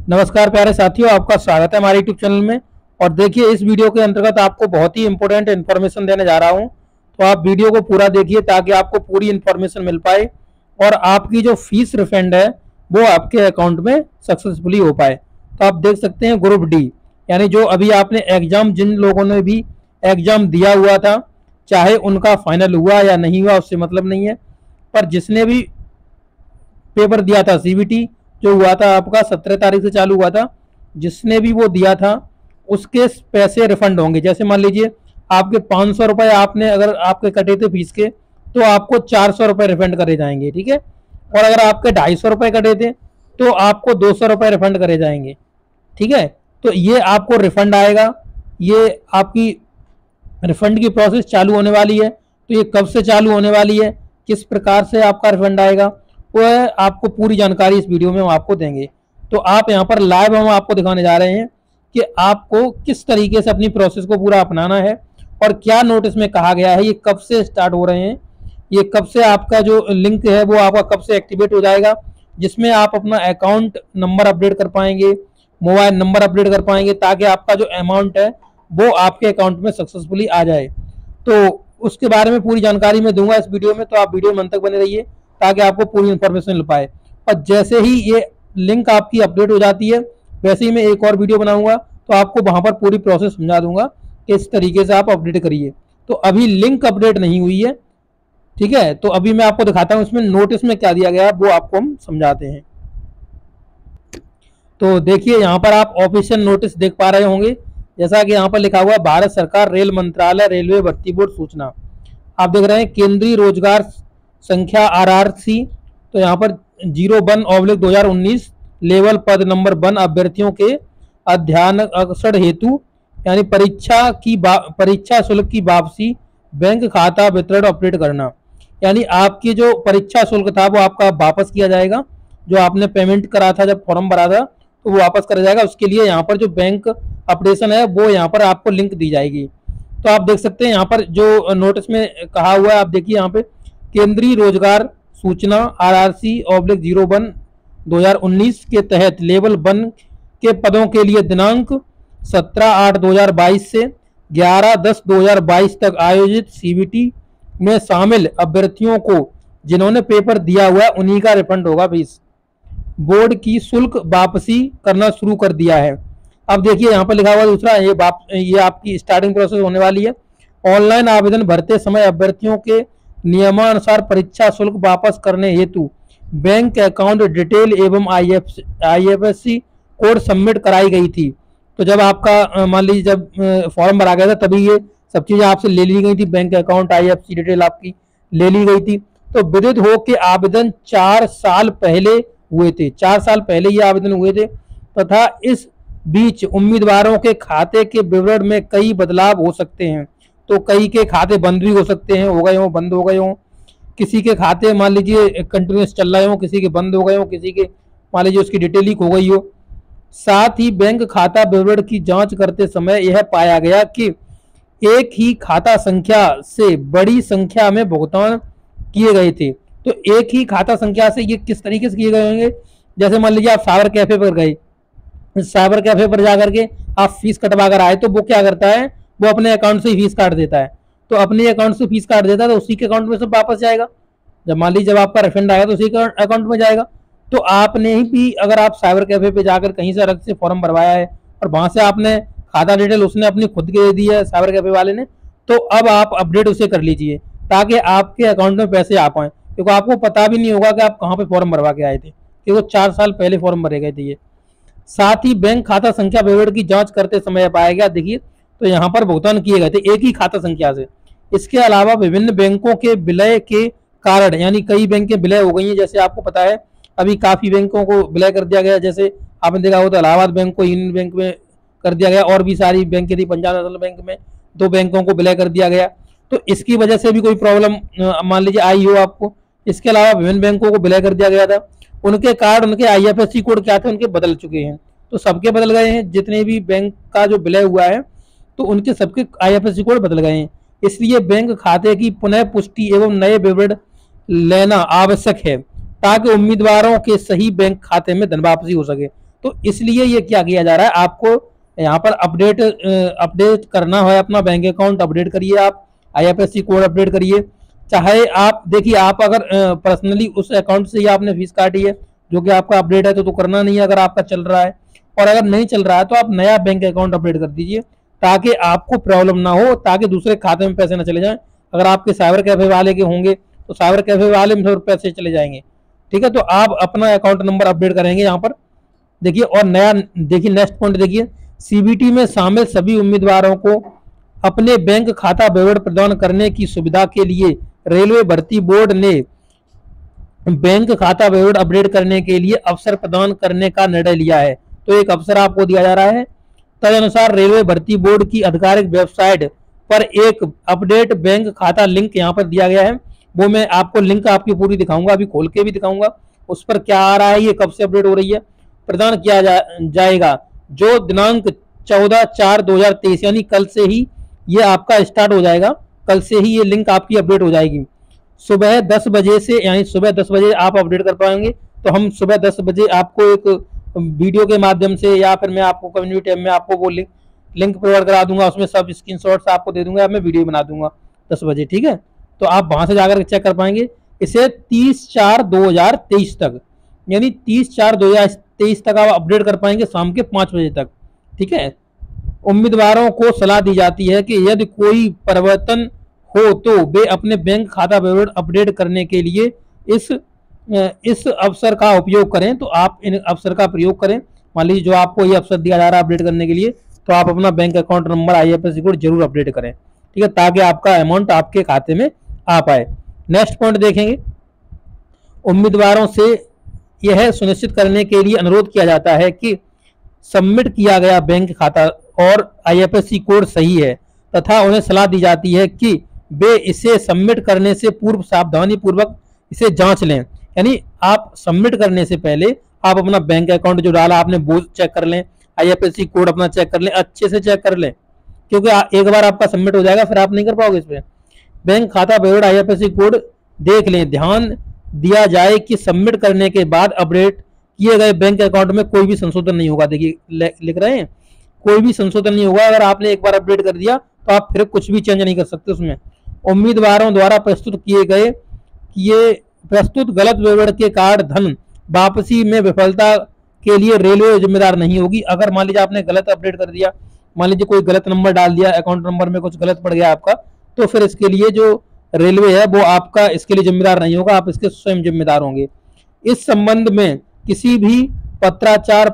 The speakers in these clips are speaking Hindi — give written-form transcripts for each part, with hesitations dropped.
नमस्कार प्यारे साथियों, आपका स्वागत है हमारे यूट्यूब चैनल में। और देखिए, इस वीडियो के अंतर्गत आपको बहुत ही इंपॉर्टेंट इन्फॉर्मेशन देने जा रहा हूं, तो आप वीडियो को पूरा देखिए ताकि आपको पूरी इन्फॉर्मेशन मिल पाए और आपकी जो फीस रिफंड है वो आपके अकाउंट में सक्सेसफुली हो पाए। तो आप देख सकते हैं ग्रुप डी, यानी जो अभी आपने एग्जाम, जिन लोगों ने भी एग्जाम दिया हुआ था, चाहे उनका फाइनल हुआ या नहीं हुआ उससे मतलब नहीं है, पर जिसने भी पेपर दिया था सीबीटी जो हुआ था आपका 17 तारीख से चालू हुआ था, जिसने भी वो दिया था उसके पैसे रिफंड होंगे। जैसे मान लीजिए आपके 500 रुपए आपने अगर आपके कटे थे फीस के, तो आपको 400 रुपए रिफंड करे जाएंगे, ठीक है। और अगर आपके 250 रुपए कटे थे तो आपको 200 रुपए रिफंड करे जाएंगे, ठीक है। तो ये आपको रिफंड आएगा, ये आपकी रिफंड की प्रोसेस चालू होने वाली है। तो ये कब से चालू होने वाली है, किस प्रकार से आपका रिफंड आएगा, वो आपको पूरी जानकारी इस वीडियो में हम आपको देंगे। तो आप यहाँ पर लाइव हम आपको दिखाने जा रहे हैं कि आपको किस तरीके से अपनी प्रोसेस को पूरा अपनाना है और क्या नोटिस में कहा गया है, ये कब से स्टार्ट हो रहे हैं, ये कब से आपका जो लिंक है वो आपका कब से एक्टिवेट हो जाएगा, जिसमें आप अपना अकाउंट नंबर अपडेट कर पाएंगे, मोबाइल नंबर अपडेट कर पाएंगे, ताकि आपका जो अमाउंट है वो आपके अकाउंट में सक्सेसफुली आ जाए। तो उसके बारे में पूरी जानकारी मैं दूंगा इस वीडियो में, तो आप वीडियो में अंत तक बने रहिए ताकि आपको पूरी इंफॉर्मेशन मिल पाए। और जैसे ही ये लिंक आपकी अपडेट हो जाती है, वैसे ही मैं एक और वीडियो बनाऊंगा तो आपको वहां पर पूरी प्रोसेस समझा दूंगा कि इस तरीके से आप अपडेट करिए। तो अभी लिंक अपडेट नहीं हुई है, ठीक है। तो अभी मैं आपको दिखाता हूं इसमें नोटिस में क्या दिया गया है, वो आपको हम समझाते हैं। तो देखिए, यहाँ पर आप ऑफिशियल नोटिस देख पा रहे होंगे, जैसा कि यहाँ पर लिखा हुआ है भारत सरकार रेल मंत्रालय रेलवे भर्ती बोर्ड सूचना। आप देख रहे हैं केंद्रीय रोजगार संख्या आरआरसी। तो यहाँ पर 01/2019 लेवल पद नंबर 1 अभ्यर्थियों के अध्ययन अवसर हेतु, यानी परीक्षा शुल्क की वापसी, बैंक खाता वितरण अपडेट करना। यानी आपकी जो परीक्षा शुल्क था वो आपका वापस किया जाएगा, जो आपने पेमेंट करा था जब फॉर्म भरा था तो वो वापस करा जाएगा। उसके लिए यहाँ पर जो बैंक अपडेशन है वो यहाँ पर आपको लिंक दी जाएगी। तो आप देख सकते हैं यहाँ पर जो नोटिस में कहा हुआ है, आप देखिए यहाँ पे केंद्रीय रोजगार सूचना RRC/01/2019 के तहत लेवल 1 के पदों के लिए दिनांक 17/8/2022 से 11/10/2022 तक आयोजित सीबीटी में शामिल अभ्यर्थियों को जिन्होंने पेपर दिया हुआ है उन्हीं का रिफंड होगा फीस। बोर्ड की शुल्क वापसी करना शुरू कर दिया है। अब देखिए यहाँ पर लिखा हुआ दूसरा, ये आपकी स्टार्टिंग प्रोसेस होने वाली है। ऑनलाइन आवेदन भरते समय अभ्यर्थियों के नियमानुसार परीक्षा शुल्क वापस करने हेतु बैंक अकाउंट डिटेल एवं IFSC कोड सबमिट कराई गई थी। तो जब आपका मान लीजिए जब फॉर्म भरा गया था तभी ये सब चीजें आपसे ले ली गई थी, बैंक अकाउंट IFSC डिटेल आपकी ले ली गई थी। तो विदित हो के आवेदन 4 साल पहले हुए थे, 4 साल पहले ये आवेदन हुए थे, तथा इस बीच उम्मीदवारों के खाते के विवरण में कई बदलाव हो सकते हैं। तो कई के खाते बंद भी हो सकते हैं, हो गए हों, बंद हो गए हों, किसी के खाते मान लीजिए कंटिन्यूस चल रहे हो, किसी के बंद हो गए हो, किसी के मान लीजिए उसकी डिटेल लीक हो गई हो। साथ ही बैंक खाता विवरण की जांच करते समय यह पाया गया कि एक ही खाता संख्या से बड़ी संख्या में भुगतान किए गए थे। तो एक ही खाता संख्या से ये किस तरीके से किए गए होंगे, जैसे मान लीजिए आप साइबर कैफे पर गए, साइबर कैफे पर जाकर के आप फीस कटवा कर आए, तो वो क्या करता है, वो अपने अकाउंट से फीस काट देता है। तो अपने अकाउंट से फीस काट देता है तो उसी के अकाउंट में सब वापस जाएगा। जब मान लीजिए जब आपका रिफंड आएगा तो उसी के अकाउंट में जाएगा। तो आपने ही भी अगर आप साइबर कैफे पे जाकर कहीं से अलग से फॉर्म भरवाया है और वहां से आपने खाता डिटेल उसने अपनी खुद के दे दी है साइबर कैफे वाले ने, तो अब आप अपडेट उसे कर लीजिए ताकि आपके अकाउंट में पैसे आ पाए, क्योंकि आपको पता भी नहीं होगा कि आप कहाँ पे फॉर्म भरवा के आए थे, क्योंकि वो 4 साल पहले फॉर्म भरे गए थे ये। साथ ही बैंक खाता संख्या विवरण की जांच करते समय पाया गया, देखिए तो यहाँ पर भुगतान किए गए थे एक ही खाता संख्या से। इसके अलावा विभिन्न बैंकों के विलय के कारण, यानी कई बैंकें विलय हो गई हैं, जैसे आपको पता है अभी काफी बैंकों को विलय कर दिया गया। जैसे आपने देखा हो तो इलाहाबाद बैंक को यूनियन बैंक में कर दिया गया, और भी सारी बैंकें थी, पंजाब नेशनल बैंक में 2 बैंकों को विलय कर दिया गया। तो इसकी वजह से भी कोई प्रॉब्लम मान लीजिए आई हो आपको। इसके अलावा विभिन्न बैंकों को विलय कर दिया गया था, उनके कार्ड, उनके IFSC कोड क्या थे, उनके बदल चुके हैं। तो सबके बदल गए हैं, जितने भी बैंक का जो विलय हुआ है तो उनके सबके IFSC कोड बदल गए हैं। इसलिए बैंक खाते की पुनः पुष्टि एवं नए विवरण लेना आवश्यक है ताकि उम्मीदवारों के सही बैंक खाते में धन वापसी हो सके। तो इसलिए ये क्या किया जा रहा है, आपको यहाँ पर अपडेट करना है अपना बैंक अकाउंट, अपडेट करिए आप, IFSC कोड अपडेट करिए। चाहे आप देखिए, आप अगर पर्सनली उस अकाउंट से ही आपने फीस काटी है जो कि आपका अपडेट है तो करना नहीं है अगर आपका चल रहा है, और अगर नहीं चल रहा है तो आप नया बैंक अकाउंट अपडेट कर दीजिए ताकि आपको प्रॉब्लम ना हो, ताकि दूसरे खाते में पैसे ना चले जाएं। अगर आपके साइबर कैफे वाले के होंगे तो साइबर कैफे वाले में पैसे चले जाएंगे। ठीक है, तो आप अपना अकाउंट नंबर अपडेट करेंगे यहाँ पर देखिए। और नया देखिए, नेक्स्ट पॉइंट देखिए, CBT में शामिल सभी उम्मीदवारों को अपने बैंक खाता विवरण प्रदान करने की सुविधा के लिए रेलवे भर्ती बोर्ड ने बैंक खाता विवरण अपडेट करने के लिए अवसर प्रदान करने का निर्णय लिया है। तो एक अवसर आपको दिया जा रहा है। तदनुसार रेलवे भर्ती बोर्ड की आधिकारिक वेबसाइट पर एक अपडेट बैंक खाता लिंक यहाँ पर दिया गया है। वो मैं आपको लिंक आपकी पूरी दिखाऊंगा, अभी खोल के भी दिखाऊंगा उस पर क्या आ रहा है, ये कब से अपडेट हो रही है। प्रदान किया जाएगा जो दिनांक 14/4/2023 यानी कल से ही ये आपका स्टार्ट हो जाएगा, कल से ही ये लिंक आपकी अपडेट हो जाएगी। सुबह 10 बजे से, यानी सुबह 10 बजे आप अपडेट कर पाएंगे। तो हम सुबह 10 बजे आपको एक वीडियो के माध्यम से या फिर मैं आपको कम्युनिटी टैब में आपको वो लिंक प्रोवाइड करा दूंगा, उसमें सब स्क्रीनशॉट्स आपको दे दूंगा, मैं वीडियो बना दूंगा 10 बजे। ठीक है, तो आप वहां से जाकर चेक कर पाएंगे इसे 30/4/2023 तक, यानी 30/4/2023 तक आप अपडेट कर पाएंगे शाम के 5 बजे तक। ठीक है, उम्मीदवारों को सलाह दी जाती है कि यदि कोई परिवर्तन हो तो वे अपने बैंक खाता विवरण अपडेट करने के लिए इस अवसर का उपयोग करें। तो आप इन अवसर का प्रयोग करें। मान लीजिए जो आपको ये अवसर दिया जा रहा है अपडेट करने के लिए, तो आप अपना bank account number IFSC code जरूर अपडेट करें। ठीक है, ताकि आपका अमाउंट आपके खाते में आ पाए। नेक्स्ट पॉइंट देखेंगे, उम्मीदवारों से यह सुनिश्चित करने के लिए अनुरोध किया जाता है कि सबमिट किया गया बैंक खाता और IFSC कोड सही है, तथा उन्हें सलाह दी जाती है कि वे इसे सबमिट करने से पूर्व सावधानी पूर्वक इसे जांच लें। यानी आप सबमिट करने से पहले आप अपना बैंक अकाउंट जो डाला आपने वो चेक कर लें, IFSC कोड अपना चेक कर लें, अच्छे से चेक कर लें, क्योंकि एक बार आपका सबमिट हो जाएगा फिर आप नहीं कर पाओगे इस पर। बैंक खाता विवरण IFSC कोड देख लें। ध्यान दिया जाए कि सबमिट करने के बाद अपडेट किए गए बैंक अकाउंट में कोई भी संशोधन नहीं होगा। देखिए लिख रहे हैं, कोई भी संशोधन नहीं होगा। अगर आपने एक बार अपडेट कर दिया तो आप फिर कुछ भी चेंज नहीं कर सकते उसमें। उम्मीदवारों द्वारा प्रस्तुत गलत विवरण के कारण धन वापसी में विफलता के लिए रेलवे जिम्मेदार नहीं होगी। अगर मान लीजिए आपने गलत अपडेट कर दिया, मान लीजिए कोई गलत नंबर डाल दिया, अकाउंट नंबर में कुछ गलत पड़ गया आपका, तो फिर इसके लिए जो रेलवे है वो आपका इसके लिए जिम्मेदार नहीं होगा, आप इसके स्वयं जिम्मेदार होंगे। इस संबंध में किसी भी पत्राचार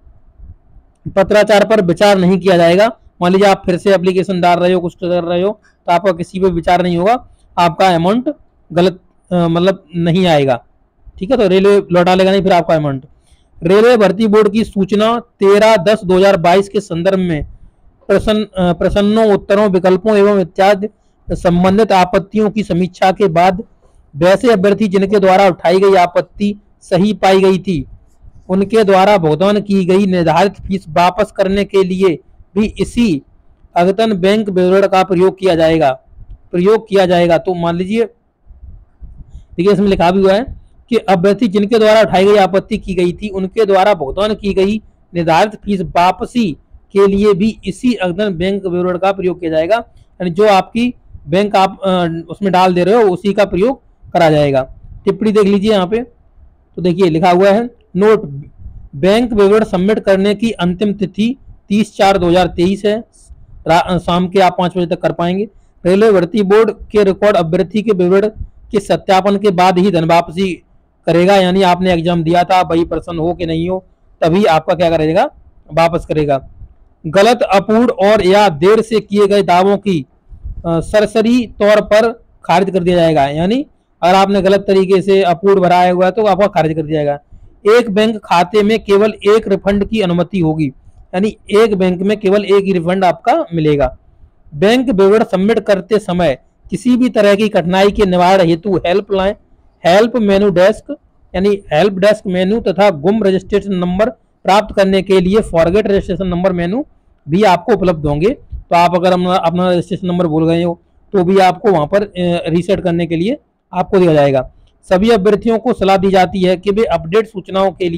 पर विचार नहीं किया जाएगा। मान लीजिए आप फिर से एप्लीकेशन डाल रहे हो, कुछ कर रहे हो, तो आपका किसी पे विचार नहीं होगा, आपका अमाउंट गलत मतलब नहीं आएगा। ठीक है, तो रेलवे लौटा लेगा नहीं फिर आपका अमाउंट। रेलवे भर्ती बोर्ड की सूचना 13/10/2022 के संदर्भ में प्रश्नों, उत्तरों, विकल्पों एवं इत्यादि संबंधित आपत्तियों की समीक्षा के बाद वैसे अभ्यर्थी जिनके द्वारा उठाई गई आपत्ति सही पाई गई थी उनके द्वारा भुगतान की गई निर्धारित फीस वापस करने के लिए भी इसी अद्यतन बैंक विवरण का प्रयोग किया जाएगा। तो मान लीजिए देखिए इसमें लिखा भी हुआ है कि अभ्यर्थी जिनके द्वारा उठाई गई आपत्ति की गई थी उनके द्वारा भुगतान की गई निर्धारित फीस वापसी के लिए भी इसी अद्यतन बैंक विवरण का प्रयोग किया जाएगा। यानी जो आपकी बैंक आप उसमें डाल दे रहे हो उसी का प्रयोग करा जाएगा। टिप्पणी देख लीजिए यहाँ पे, तो देखिए लिखा हुआ है, नोट, बैंक विवरण सबमिट करने की अंतिम तिथि 30/4/2023 है, शाम के आप 5 बजे तक कर पाएंगे। रेलवे भर्ती बोर्ड के रिकॉर्ड अभ्यर्थी के विवरण के सत्यापन के बाद ही धन वापसी करेगा। यानी आपने एग्जाम दिया था, वही प्रश्न हो कि नहीं हो, तभी आपका क्या करेगा, वापस करेगा। गलत, अपूर्ण और या देर से किए गए दावों की सरसरी तौर पर खारिज कर दिया जाएगा। यानी अगर आपने गलत तरीके से अपूर्ण भराया हुआ है तो आपका खारिज कर दिया जाएगा। एक बैंक खाते में केवल एक रिफंड की अनुमति होगी, यानी एक बैंक में केवल एक ही रिफंड आपका मिलेगा। बैंक विवरण सबमिट करते समय किसी भी तरह की कठिनाई के निवारण हेतु हेल्प मेनू डेस्क यानी हेल्प डेस्क मेनू तथा गुम रजिस्ट्रेशन नंबर प्राप्त करने के लिए फॉरगेट रजिस्ट्रेशन नंबर मेनू भी आपको उपलब्ध होंगे। तो आप अगर अपना रजिस्ट्रेशन नंबर भूल गए हो तो भी आपको वहां पर रीसेट करने के लिए आपको दिया जाएगा। सभी अभ्यर्थियों को सलाह दी जाती है कि वे अपडेट सूचनाओं के लिए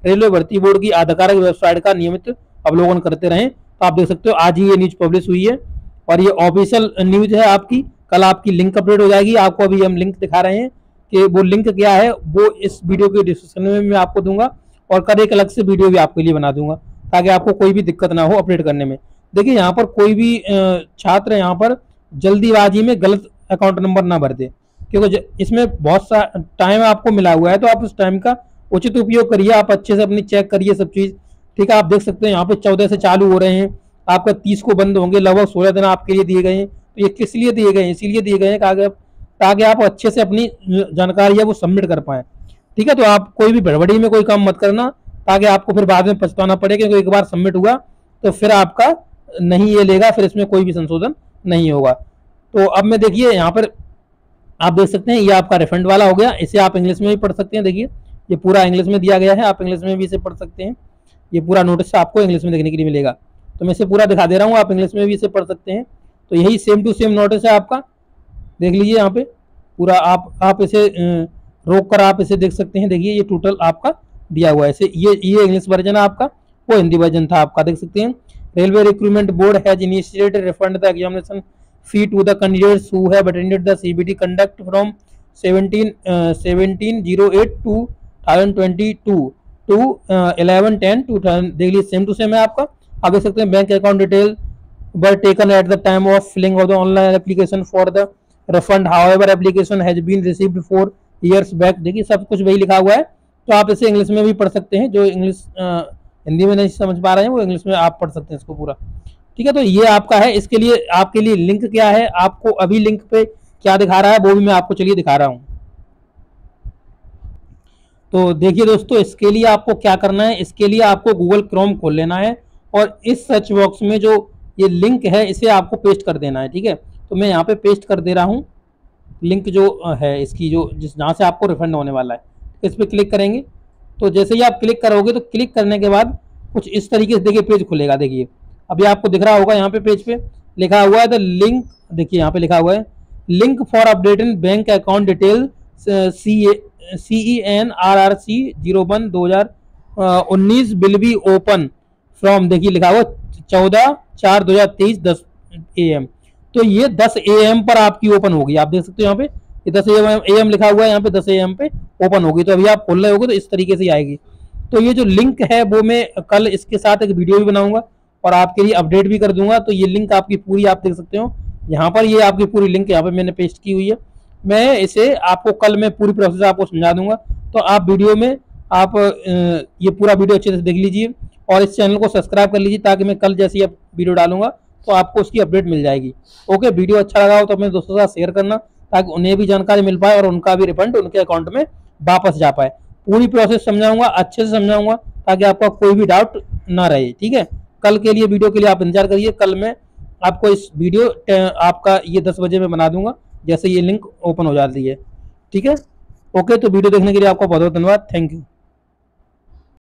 रेलवे भर्ती बोर्ड की आधिकारिक वेबसाइट का नियमित अवलोकन करते रहें। तो आप देख सकते हो आज ही ये न्यूज पब्लिश हुई है और ये ऑफिशियल न्यूज है आपकी। कल आपकी लिंक अपडेट हो जाएगी। आपको अभी हम लिंक दिखा रहे हैं कि वो लिंक क्या है, वो इस वीडियो के डिस्क्रिप्शन में मैं आपको दूंगा और कल एक अलग से वीडियो भी आपके लिए बना दूंगा ताकि आपको कोई भी दिक्कत ना हो अपडेट करने में। देखिए यहाँ पर कोई भी छात्र यहाँ पर जल्दीबाजी में गलत अकाउंट नंबर ना भर दे, क्योंकि इसमें बहुत सा टाइम आपको मिला हुआ है, तो आप उस टाइम का उचित उपयोग करिए। आप अच्छे से अपनी चेक करिए सब चीज, ठीक है। आप देख सकते हैं यहाँ पे 14 से चालू हो रहे हैं, आपका 30 को बंद होंगे। लगभग 16 दिन आपके लिए दिए गए हैं। तो ये किस लिए दिए गए हैं? इसीलिए दिए गए हैं ताकि आप अच्छे से अपनी जानकारी है वो सबमिट कर पाए, ठीक है। तो आप कोई भी गड़बड़ी में कोई काम मत करना ताकि आपको फिर बाद में पछताना पड़े, क्योंकि एक बार सबमिट हुआ तो फिर आपका नहीं ये लेगा, फिर इसमें कोई भी संशोधन नहीं होगा। तो अब मैं देखिए यहाँ पर आप देख सकते हैं ये आपका रिफंड वाला हो गया। इसे आप इंग्लिश में भी पढ़ सकते हैं। देखिए ये पूरा इंग्लिश में दिया गया है, आप इंग्लिश में भी इसे पढ़ सकते हैं। ये पूरा नोटिस आपको इंग्लिश में देखने के लिए मिलेगा। तो मैं इसे पूरा दिखा दे रहा हूँ, आप इंग्लिश में भी इसे पढ़ सकते हैं। तो यही सेम टू सेम नोटिस है आपका, देख लीजिए यहाँ पे पूरा। आप इसे रोक कर आप इसे देख सकते हैं। देखिए ये टोटल आपका दिया हुआ है। इसे ये इंग्लिश वर्जन है आपका, वो हिंदी वर्जन था आपका, देख सकते हैं। Railway Recruitment Board has initiated refund the examination fee to the candidates who have attended the CBT conduct from 17/08/2022 to 11/10/2000। देख लीजिए सेम टू सेम है आपका। आप देख सकते हैं bank account detail were taken at the time of filling of the online application for the refund, however application has been received 4 years back। देखिए सब कुछ वही लिखा हुआ है। तो आप इसे इंग्लिश में भी पढ़ सकते हैं, जो इंग्लिश हिंदी में नहीं समझ पा रहे हैं वो इंग्लिश में आप पढ़ सकते हैं इसको पूरा, ठीक है। तो ये आपका है। इसके लिए आपके लिए लिंक क्या है, आपको अभी लिंक पे क्या दिखा रहा है वो भी मैं आपको चलिए दिखा रहा हूं। तो देखिए दोस्तों, इसके लिए आपको क्या करना है, इसके लिए आपको गूगल क्रोम खोल लेना है और इस सर्च बॉक्स में जो ये लिंक है इसे आपको पेस्ट कर देना है, ठीक है। तो मैं यहाँ पे पेस्ट कर दे रहा हूँ लिंक जो है इसकी, जो जहाँ से आपको रिफंड होने वाला है। इस पर क्लिक करेंगे। तो जैसे ही आप क्लिक करोगे तो क्लिक करने के बाद कुछ इस तरीके से देखिए पेज खुलेगा। देखिए अभी आपको दिख रहा होगा यहाँ पे पेज पे लिखा हुआ है द लिंक। देखिए यहाँ पे लिखा हुआ है link for updating bank account detail CENRRC 01/2019 will be open from. देखिए लिखा हुआ 14/4/2023 10 AM। तो ये 10 AM पर आपकी ओपन होगी। आप देख सकते हो यहाँ पे ये 10 AM लिखा हुआ है, यहाँ पे 10 AM पे ओपन होगी। तो अभी आप खोल रहे होगे तो इस तरीके से आएगी। तो ये जो लिंक है वो मैं कल इसके साथ एक वीडियो भी बनाऊंगा और आपके लिए अपडेट भी कर दूंगा। तो ये लिंक आपकी पूरी आप देख सकते हो यहाँ पर, ये आपकी पूरी लिंक यहाँ पे मैंने पेस्ट की हुई है। मैं इसे आपको कल में पूरी प्रोसेस आपको समझा दूंगा। तो आप वीडियो में आप ये पूरा वीडियो अच्छे से देख लीजिए और इस चैनल को सब्सक्राइब कर लीजिए ताकि मैं कल जैसे अब वीडियो डालूंगा तो आपको उसकी अपडेट मिल जाएगी। ओके, वीडियो अच्छा लगा हो तो अपने दोस्तों के साथ शेयर करना ताकि उन्हें भी जानकारी मिल पाए और उनका भी रिफंड उनके अकाउंट में वापस जा पाए। पूरी प्रोसेस समझाऊंगा, अच्छे से समझाऊंगा ताकि आपका कोई भी डाउट ना रहे, ठीक है। कल के लिए वीडियो के लिए आप इंतजार करिए। कल मैं आपको इस वीडियो आपका ये 10 बजे में बना दूंगा जैसे ये लिंक ओपन हो जाती है, ठीक है। ओके, तो वीडियो देखने के लिए आपका बहुत बहुत धन्यवाद। Thank you.